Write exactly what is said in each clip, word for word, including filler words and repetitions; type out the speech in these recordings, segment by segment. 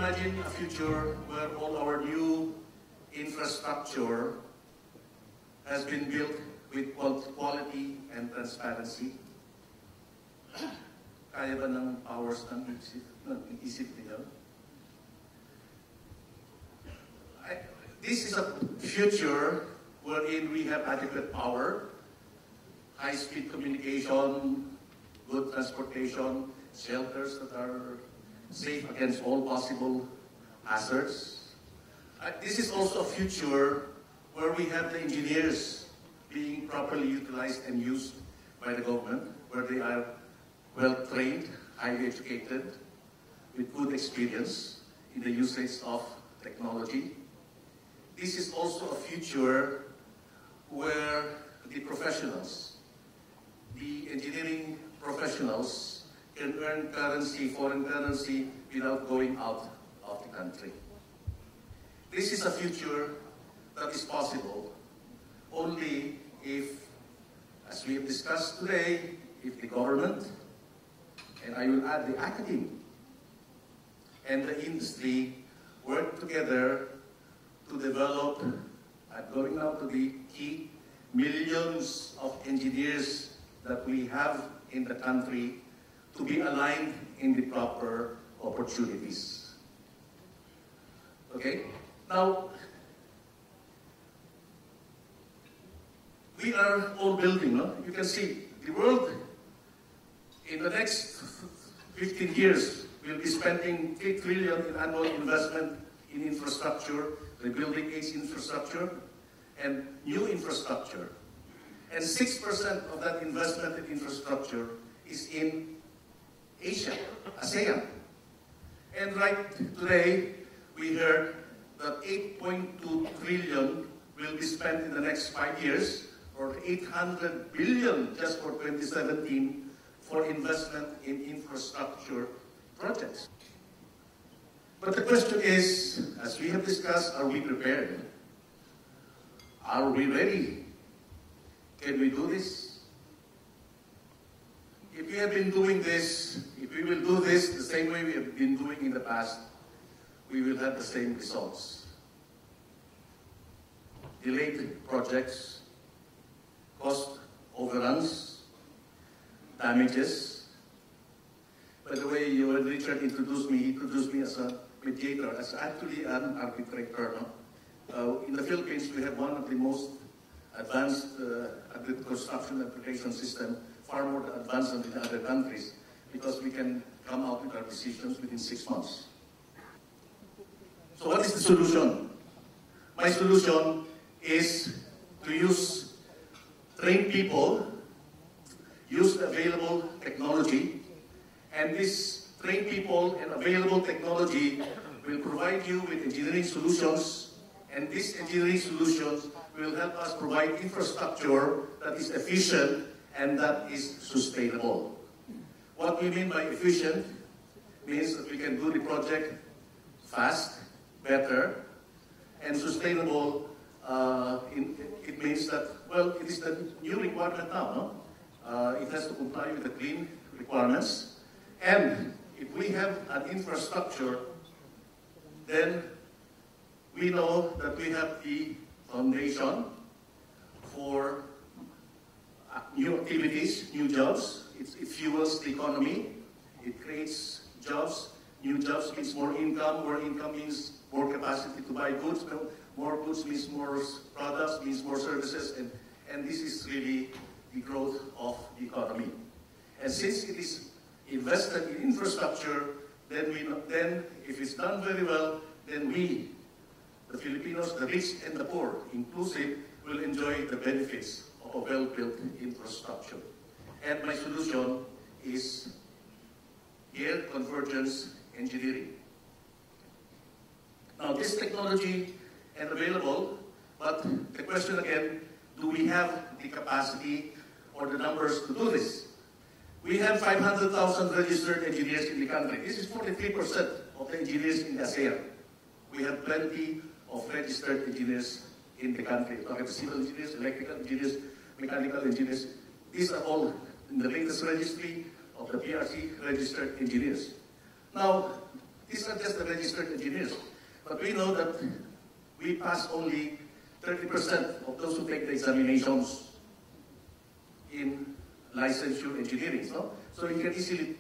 imagine a future where all our new infrastructure has been built with quality and transparency? Kaya ba ng powers ng isip, ng isip niyo? This is a future wherein we have adequate power, high-speed communication, good transportation, shelters that are safe against all possible hazards. Uh, this is also a future where we have the engineers being properly utilized and used by the government, where they are well-trained, highly educated, with good experience in the usage of technology. This is also a future where the professionals, the engineering professionals, can earn currency, foreign currency, without going out of the country. This is a future that is possible only if, as we have discussed today, if the government, and I will add the academy, and the industry work together to develop, and going now to the key, millions of engineers that we have in the country to be aligned in the proper opportunities. Okay? Now, we are all building, no? You can see the world in the next fifteen years will be spending eight trillion in annual investment in infrastructure, rebuilding age infrastructure, and new infrastructure. And six percent of that investment in infrastructure is in Asia, ASEAN. And right today, we heard that eight point two trillion will be spent in the next five years, or eight hundred billion just for twenty seventeen, for investment in infrastructure projects. But the question is, as we have discussed, are we prepared? Are we ready? Can we do this? If we have been doing this, if we will do this the same way we have been doing in the past, we will have the same results. Delayed projects, cost overruns, damages. By the way, you, when Richard introduced me, he introduced me as a mediator, as actually an arbitrator. No? Uh, in the Philippines, we have one of the most advanced uh, construction application system, far more advanced than in other countries, because we can come out with our decisions within six months. So what is the solution? My solution is to use trained people, use the available technology, and this trained people and available technology will provide you with engineering solutions, and these engineering solutions will help us provide infrastructure that is efficient and that is sustainable. What we mean by efficient means that we can do the project fast, better, and sustainable. Uh, in, it means that, well, it is the new requirement now, no? Uh, it has to comply with the clean requirements. And if we have an infrastructure, then we know that we have the foundation for uh, new activities, new jobs. It, it fuels the economy. It creates jobs. New jobs means more income. More income means more capacity to buy goods. More goods means more products, means more services. And, and this is really the growth of the economy. And since it is invested in infrastructure, then, we, then if it's done very well, then we, the Filipinos, the rich and the poor, inclusive, will enjoy the benefits of a well-built infrastructure. And my solution is here, convergence engineering. Now, this technology is available, but the question again, do we have the capacity or the numbers to do this? We have five hundred thousand registered engineers in the country. This is forty-three percent of the engineers in ASEAN. We have plenty of registered engineers in the country. We have civil engineers, electrical engineers, mechanical engineers. These are all in the latest registry of the P R C registered engineers. Now, These are just the registered engineers. But we know that we pass only thirty percent of those who take the examinations in licensure engineering. No? So you can easily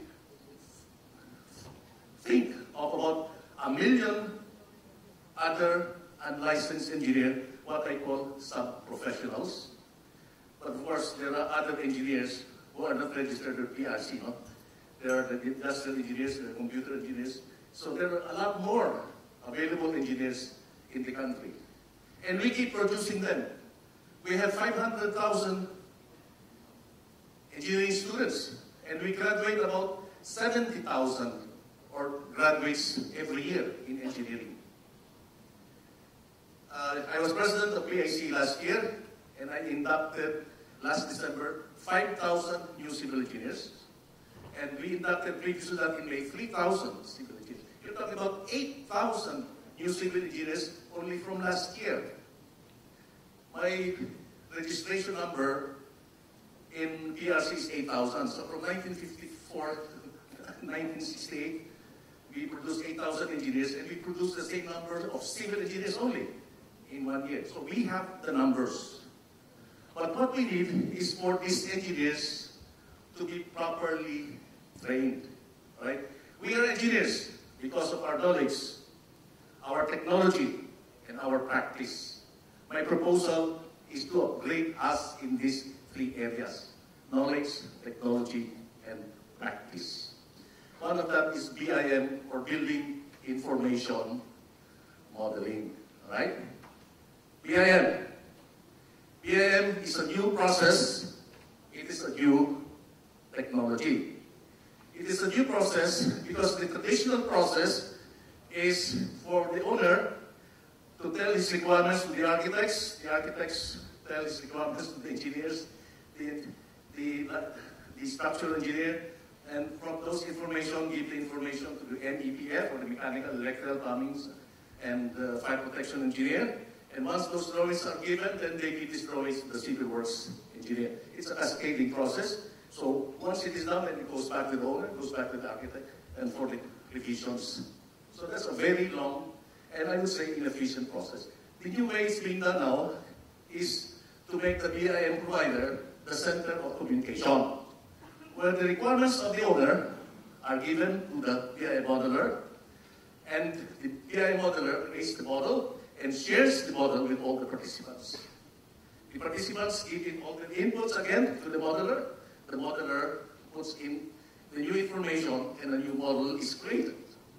think of about a million other unlicensed engineers, what I call sub-professionals. But of course, there are other engineers who are not registered with P R C. No? There are the industrial engineers, there are computer engineers. So there are a lot more available engineers in the country. And we keep producing them. We have five hundred thousand engineering students, and we graduate about seventy thousand or graduates every year in engineering. Uh, I was president of P I C last year, and I inducted last December five thousand new civil engineers, and we inducted previous to that in May three thousand civil engineers. You're talking about eight thousand new civil engineers only from last year. My registration number in P R C is eight thousand. So from nineteen fifty-four to nineteen sixty-eight, we produced eight thousand engineers, and we produced the same number of civil engineers only in one year. So we have the numbers. But what we need is for these engineers to be properly trained, right? We are engineers because of our knowledge, our technology, and our practice. My proposal is to upgrade us in these three areas: knowledge, technology, and practice. One of that is B I M, or Building Information Modeling, right? B I M. B I M is a new process. It is a new technology. It is a new process because the traditional process is for the owner to tell his requirements to the architects, the architects tell his requirements to the engineers, the, the, the structural engineer, and from those information, give the information to the M E P F, or the mechanical, electrical, plumbing, and uh, fire protection engineer. And once those drawings are given, then they give these drawings to the civil works engineer. It's a cascading process. So once it is done, then it goes back to the owner, it goes back to the architect, and for the revisions. So that's a very long, and I would say inefficient process. The new way it's being done now is to make the B I M provider the center of communication, where the requirements of the owner are given to the B I M modeler, and the B I M modeler creates the model and shares the model with all the participants. The participants give in all the inputs again to the modeler. The modeler puts in the new information, and a new model is created.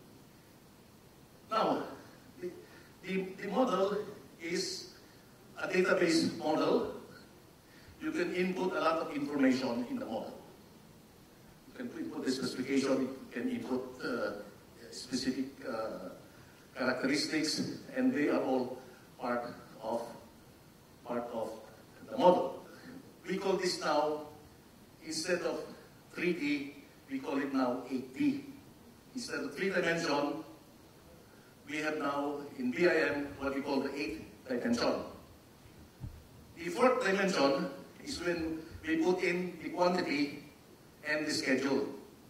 Now, the, the, the model is a database model. You can input a lot of information in the model. You can input the specification, you can input uh, specific uh, characteristics, and they are all part of, part of the model. We call this now, instead of three D, we call it now eight D. Instead of three dimension, we have now in B I M what we call the eight dimension. The fourth dimension is when we put in the quantity and the schedule.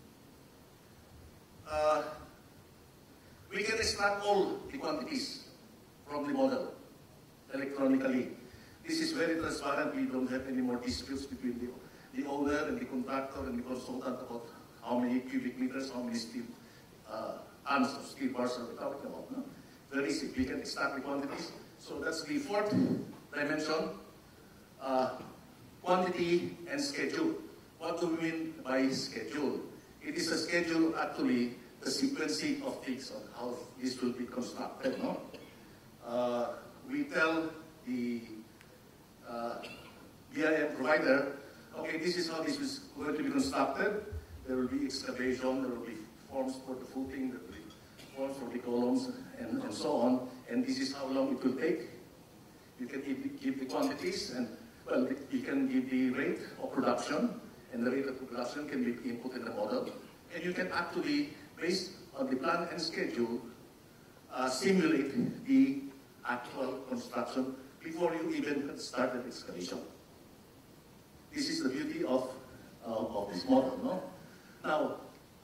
Uh, we can extract all the quantities from the model electronically. This is very transparent. We don't have any more disputes between the, the owner and the contractor and the consultant about how many cubic meters, how many steel uh, tons of steel bars are we talking about. No? Very easy. We can extract the quantities. So that's the fourth dimension. Uh, quantity and schedule. What do we mean by schedule? It is a schedule, actually, the sequencing of things on how this will be constructed. No? Uh, we tell the uh, B I M provider, okay, this is how this is going to be constructed. There will be excavation, there will be forms for the footing, there will be forms for the columns, and, and so on. And this is how long it will take. You can give, give the quantities, and well, you can give the rate of production, and the rate of production can be input in the model. And you can actually, based on the plan and schedule, uh, simulate the actual construction before you even start the excavation. This is the beauty of, uh, of this model. No? Now, uh, after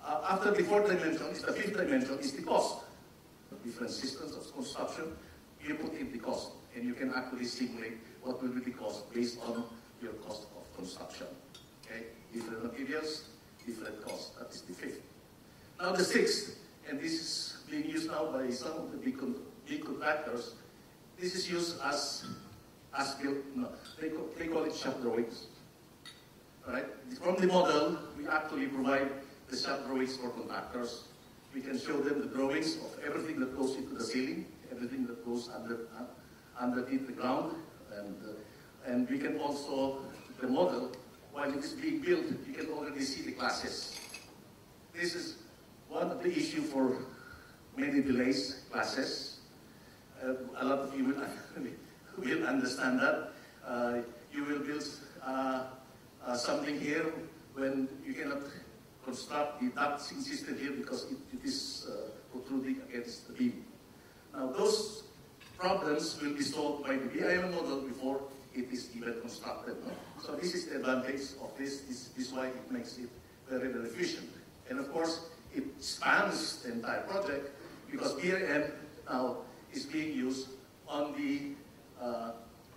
after the fourth dimension, is the fifth dimension, is the cost. Different systems of construction, you put in the cost, and you can actually simulate what will be the cost based on your cost of construction. Okay? Different materials, different costs. That is the fifth. Now the sixth, and this is being used now by some of the big, con big contractors, this is used as, as built, no, they, call, they call it shop drawings. Right? From the model, we actually provide the shop drawings for contractors. We can show them the drawings of everything that goes into the ceiling, everything that goes under, uh, underneath the ground, and, uh, and we can also, the model, while it is being built, you can already see the classes. This is one of the issues for many delays, classes. Uh, a lot of you will, will understand that. Uh, you will build uh, uh, something here when you cannot construct the ducting system here because it, it is uh, protruding against the beam. Now those problems will be solved by the B I M model before it is even constructed. No? So this is the advantage of this. This, this is why it makes it very, very efficient. And of course, it spans the entire project because B I M now is being used on the uh,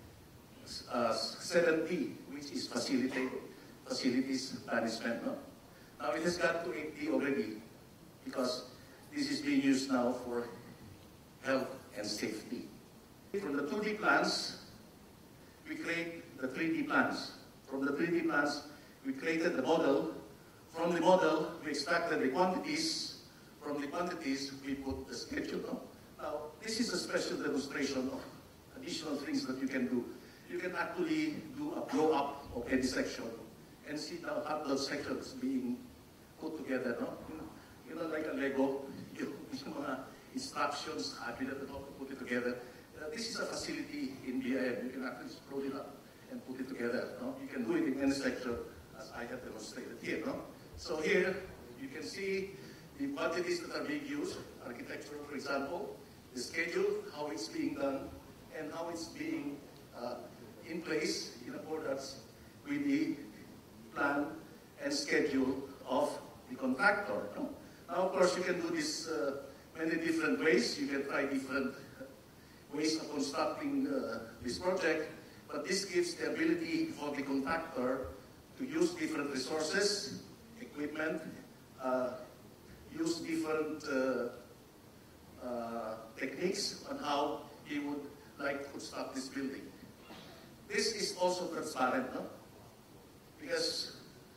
uh, seven D, which is facilitate, facilities management. No? Now it has got to eight D already because this is being used now for health and safety. From the two D plans, we create the three D plans. From the three D plans, we created the model. From the model, we extracted the quantities. From the quantities, we put the schedule. No? Now, this is a special demonstration of additional things that you can do. You can actually do a blow-up of any section and see now how those sections being put together. No? You know, like a Lego, you know, instructions, how to put it together. Uh, this is a facility in B I M. You can actually explode it up and put it together. No? You can do it in any sector, as I have demonstrated here. No? So here, you can see the quantities that are being used, architecture, for example, the schedule, how it's being done, and how it's being uh, in place in accordance with the plan and schedule of the contractor. No? Now, of course, you can do this uh, many different ways. You can try different ways of constructing uh, this project, but this gives the ability for the contractor to use different resources, equipment, uh, use different uh, uh, techniques on how he would like to construct this building. This is also transparent, no? Because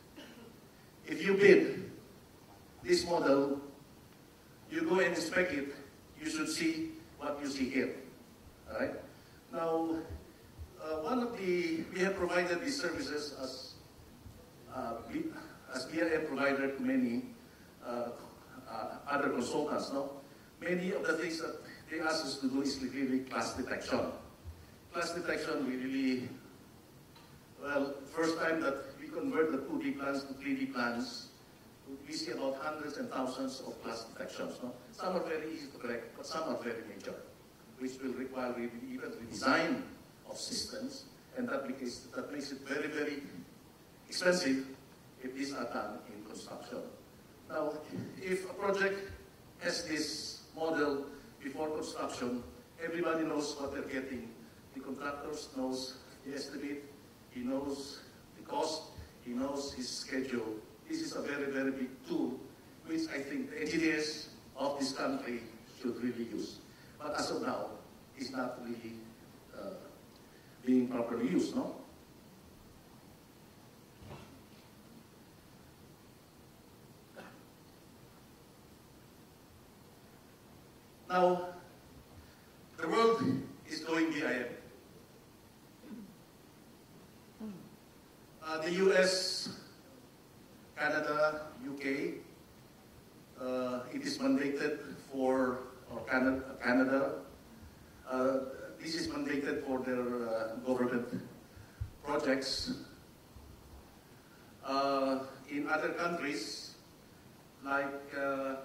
if you bid this model, you go and inspect it, you should see what you see here. All right? Now, uh, one of the, we have provided these services as, uh, as B I M provider to many uh, uh, other consultants. No? Many of the things that they ask us to do is really class detection. Class detection, we really, well, first time that we convert the two D plans to three D plans, we see about hundreds and thousands of class detections. No? Some are very easy to correct, but some are very major, which will require really even redesign of systems, and that makes, that makes it very, very expensive if these are done in construction. Now, if a project has this model before construction, everybody knows what they're getting. The contractor knows the estimate, he knows the cost, he knows his schedule. This is a very, very big tool, which I think the engineers of this country should really use. But as of now, it's not really uh, being properly used, no? Now, the world is going B I M. Uh, the U S, Canada, U K, uh, it is mandated for, or Canada, Canada uh, this is mandated for their uh, government projects. Uh, in other countries, like uh,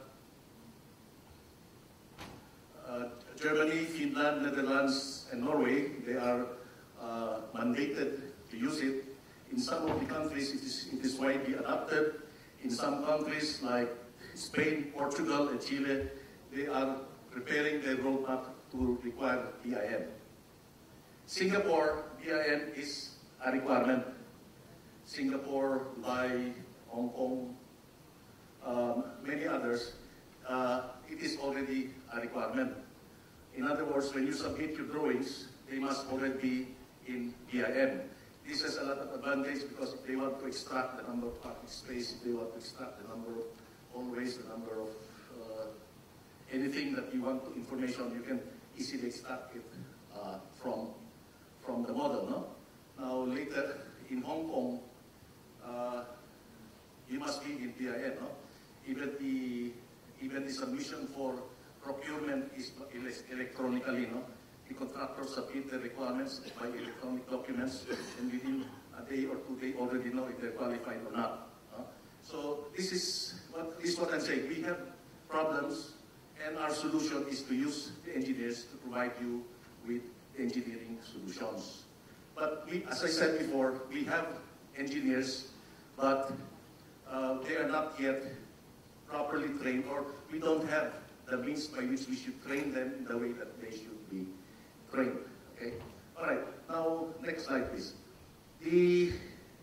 uh, Germany, Finland, Netherlands, and Norway, they are uh, mandated to use it. In some of the countries, it is, it is widely adopted. In some countries, like Spain, Portugal, and Chile, they are preparing their roadmap to require B I M. Singapore, B I M is a requirement. Singapore, Dubai, Hong Kong, um, many others, uh, it is already a requirement. In other words, when you submit your drawings, they must already be in B I M. This has a lot of advantage because if they want to extract the number of parking space, if they want to extract the number of hallways, the number of uh, anything that you want to information, you can easily extract it uh, from, from the model. No? Now later in Hong Kong, uh, you must be in B I M. No? Even the even the submission for procurement is electronically. No? The contractors submit the requirements by electronic documents, and within a day or two, they already know if they're qualified or not. Uh, so this is what this is what I'm saying. We have problems, and our solution is to use the engineers to provide you with engineering solutions. But we, as I said before, we have engineers, but uh, they are not yet properly trained, or we don't have the means by which we should train them in the way that they should be trained. Okay. All right. Now, next slide, please. The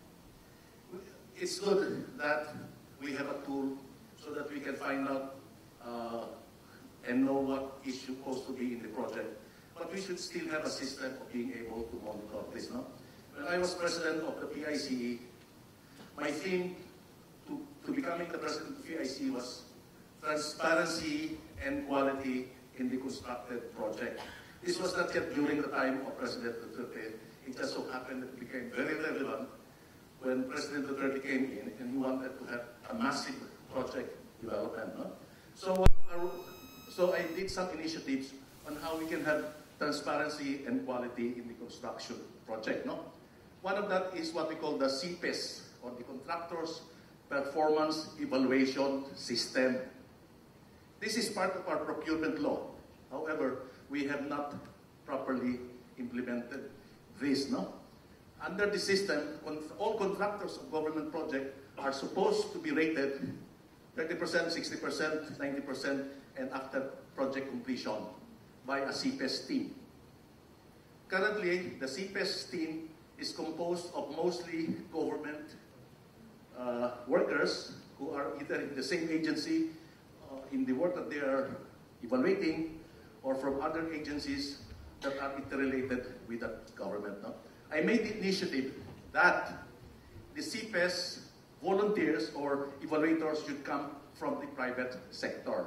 it's good that we have a tool so that we can find out uh, and know what is supposed to be in the project. But we should still have a system of being able to monitor this. No? When I was president of the P I C E, my theme to, to becoming the president of the P I C E was transparency and quality in the constructed project. This was not yet during the time of President Duterte. It just so happened that it became very relevant when President Duterte came in and he wanted to have a massive project development. No? So, uh, so I did some initiatives on how we can have transparency and quality in the construction project. No? One of that is what we call the C P E S, or the Contractors Performance Evaluation System. This is part of our procurement law. However, we have not properly implemented this. No? Under the system, all contractors of government projects are supposed to be rated thirty percent, sixty percent, ninety percent, and after project completion by a C P E S team. Currently, the C P E S team is composed of mostly government uh, workers who are either in the same agency uh, in the work that they are evaluating, or from other agencies that are interrelated with the government. No? I made the initiative that the C P E S volunteers or evaluators should come from the private sector.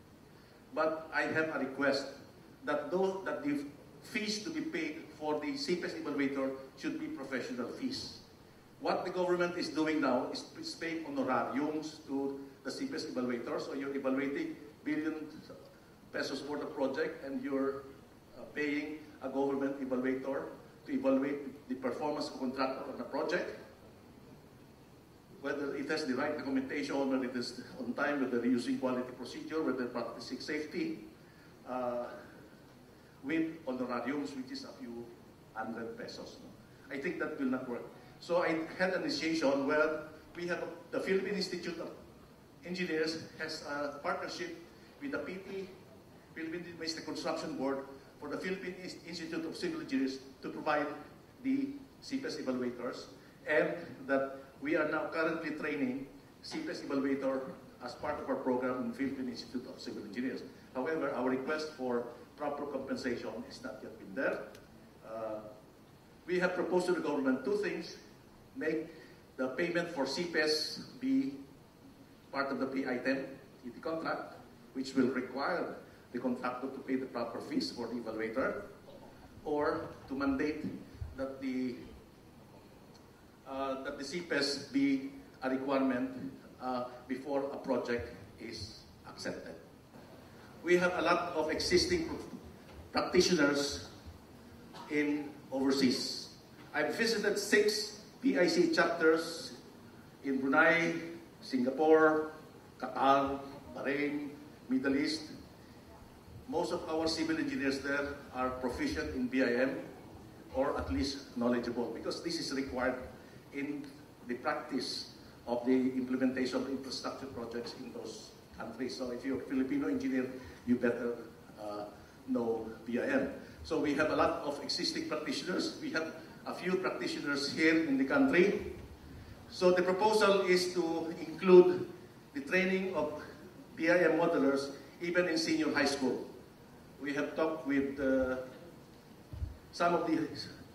But I have a request that those that the fees to be paid for the C P E S evaluator should be professional fees. What the government is doing now is paying honorariums to the C P E S evaluators. So you're evaluating billion pesos worth of project, and you're uh, paying a government evaluator to evaluate the performance of contractor on a project, whether it has the right documentation, whether it is on time, whether they're using quality procedure, whether they're practicing safety, uh, with honorariums, which is a few hundred pesos. No? I think that will not work. So I had an initiation where we have a, the Philippine Institute of Engineers has a partnership with the P T, Philippine Domestic Construction Board, for the Philippine Institute of Civil Engineers to provide the C P E S evaluators, and that we are now currently training C P E S evaluator as part of our program in Philippine Institute of Civil Engineers. However, our request for proper compensation is not yet been there. Uh, we have proposed to the government two things: make the payment for C P E S be part of the P item in the contract, which will require the contractor to pay the proper fees for the evaluator, or to mandate that the uh, that the C P E S be a requirement uh, before a project is accepted. We have a lot of existing practitioners in overseas. I've visited six P I C chapters in Brunei, Singapore, Qatar, Bahrain, Middle East. Most of our civil engineers there are proficient in B I M, or at least knowledgeable, because this is required in the practice of the implementation of infrastructure projects in those countries. So if you're a Filipino engineer, you better uh, know B I M. So we have a lot of existing practitioners. We have a few practitioners here in the country. So the proposal is to include the training of B I M modelers even in senior high school. We have talked with uh, some of the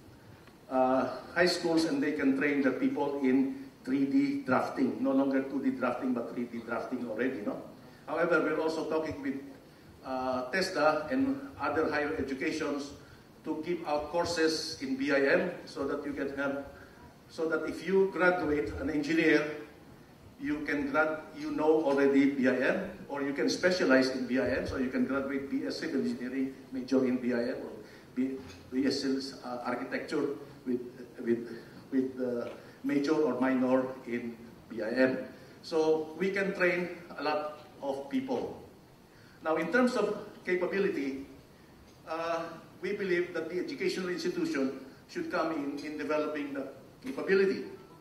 uh, high schools, and they can train the people in three D drafting, no longer two D drafting, but three D drafting already, no? However, we're also talking with uh, TESDA and other higher educations to give out courses in B I M so that you can have, so that if you graduate an engineer, you can grad, you know already B I M, or you can specialize in B I M, so you can graduate B S Civil Engineering, major in B I M, or B, BS uh, Architecture with with with uh, major or minor in B I M. So we can train a lot of people. Now, in terms of capability, uh, we believe that the educational institution should come in in developing the capability.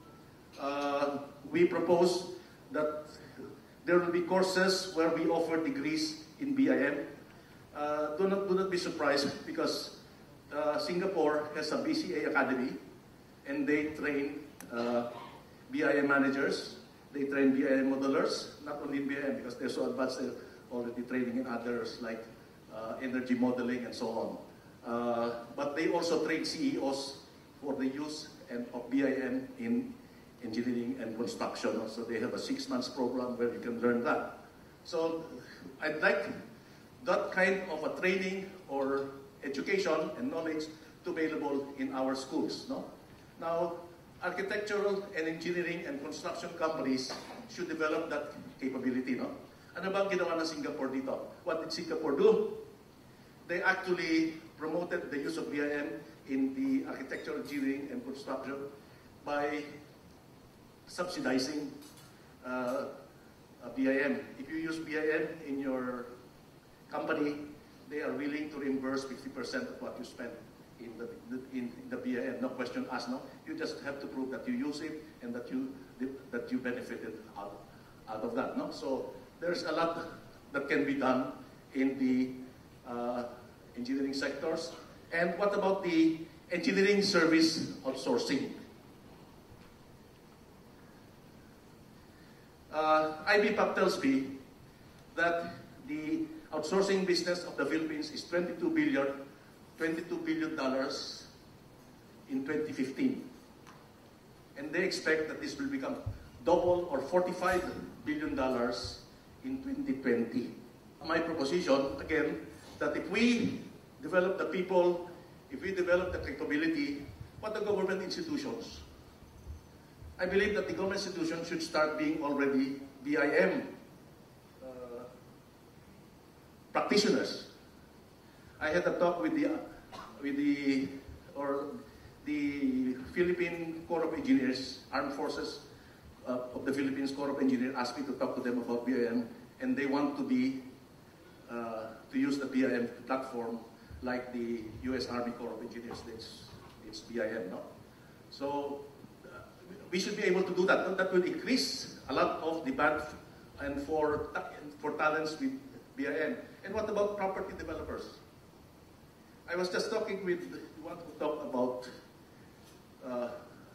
Uh, we propose that there will be courses where we offer degrees in B I M. Uh, do not do not be surprised, because uh, Singapore has a B C A academy, and they train uh, B I M managers. They train B I M modelers, not only in B I M, because they're so advanced, they're already training in others like uh, energy modeling and so on. Uh, but they also train C E Os for the use and of B I M in engineering and construction. So they have a six months program where you can learn that. So I'd like that kind of a training or education and knowledge to be available in our schools. No? Now, architectural and engineering and construction companies should develop that capability. No? Ano bang ginawa ng Singapore dito? What did Singapore do? They actually promoted the use of B I M in the architectural, engineering, and construction by subsidizing uh, B I M. If you use B I M in your company, they are willing to reimburse fifty percent of what you spend in the, in, in the B I M. No question asked, no? You just have to prove that you use it and that you, that you benefited out, out of that, no? So there's a lot that can be done in the uh, engineering sectors. And what about the engineering service outsourcing? Uh, I B P A P tells me that the outsourcing business of the Philippines is twenty-two billion dollars in twenty fifteen. And they expect that this will become double or forty-five billion dollars in twenty twenty. My proposition, again, that if we develop the people, if we develop the capability, what the government institutions? I believe that the government institutions should start being already B I M uh, practitioners. I had a talk with the, with the, or the Philippine Corps of Engineers, Armed Forces uh, of the Philippines Corps of Engineers asked me to talk to them about B I M, and they want to be, uh, to use the B I M platform like the U S Army Corps of Engineers. It's, it's B I M, no? So uh, we should be able to do that. That will increase a lot of demand and for, for talents with B I M. And what about property developers? I was just talking with, you want to talk about uh,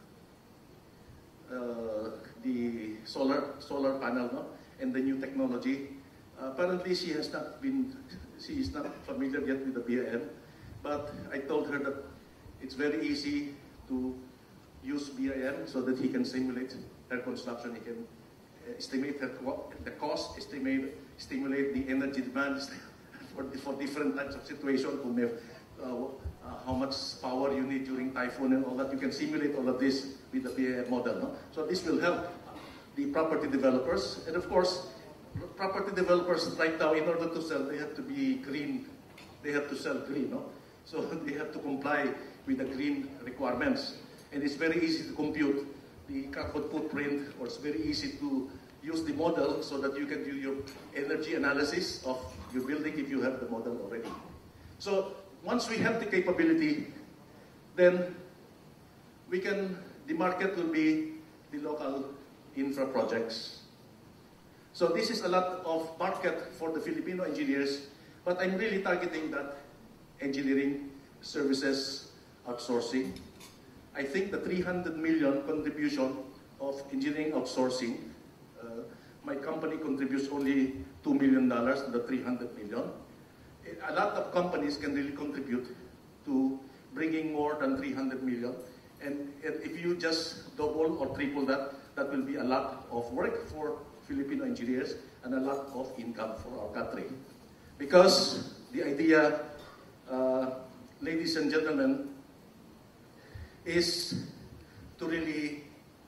uh, the solar, solar panel, no? And the new technology. Uh, apparently she has not been, she is not familiar yet with the B I M, but I told her that it's very easy to use B I M so that he can simulate her construction. He can estimate her, the cost, estimate, stimulate the energy demand for, for different types of situations, uh, uh, how much power you need during typhoon and all that. You can simulate all of this with the B I M model. No? So this will help the property developers. And of course, property developers right now, in order to sell, they have to be green. They have to sell green, no? So they have to comply with the green requirements. And it's very easy to compute the carbon footprint, or it's very easy to use the model so that you can do your energy analysis of your building if you have the model already. So once we have the capability, then we can, the market will be the local infra projects. So this is a lot of market for the Filipino engineers, but I'm really targeting that engineering services outsourcing. I think the three hundred million contribution of engineering outsourcing, uh, my company contributes only two million dollars to the three hundred million. A lot of companies can really contribute to bringing more than three hundred million. And if you just double or triple that, that will be a lot of work for Filipino engineers and a lot of income for our country. Because the idea, uh, ladies and gentlemen, is to really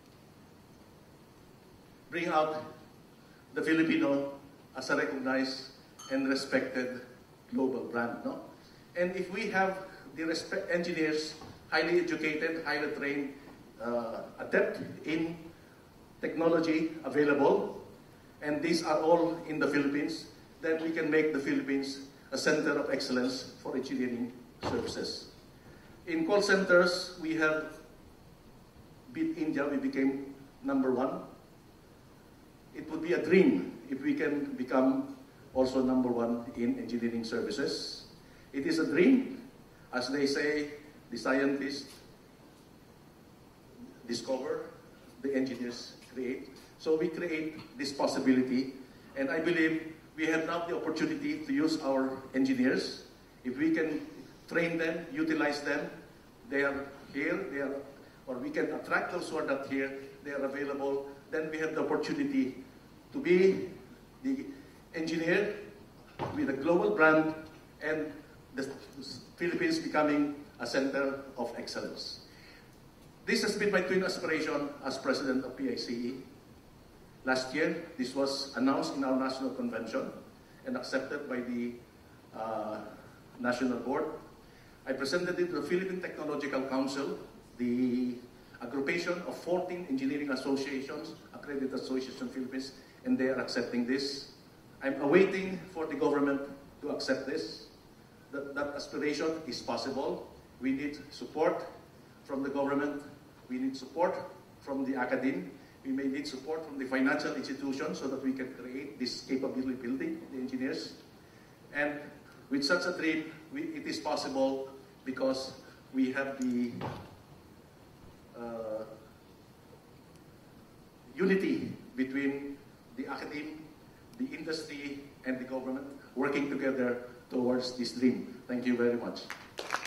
bring out the Filipino as a recognized and respected global brand. No? And if we have the respect engineers, highly educated, highly trained, uh, adept in technology available, and these are all in the Philippines, then we can make the Philippines a center of excellence for engineering services. In call centers, we have beat India, we became number one. It would be a dream if we can become also number one in engineering services. It is a dream. As they say, the scientists discover, the engineers create. So we create this possibility, and I believe we have now the opportunity to use our engineers. If we can train them, utilize them, they are here, they are, or we can attract those who are not here, they are available, then we have the opportunity to be the engineer with a global brand and the Philippines becoming a center of excellence. This has been my twin aspiration as president of P I C E. Last year, this was announced in our national convention and accepted by the uh, national board. I presented it to the Philippine Technological Council, the aggregation of fourteen engineering associations, accredited association Philippines, and they are accepting this. I'm awaiting for the government to accept this. That, that aspiration is possible. We need support from the government. We need support from the academe. We may need support from the financial institutions so that we can create this capability building, the engineers. And with such a dream, we, it is possible because we have the uh, unity between the academe, the industry, and the government working together towards this dream. Thank you very much.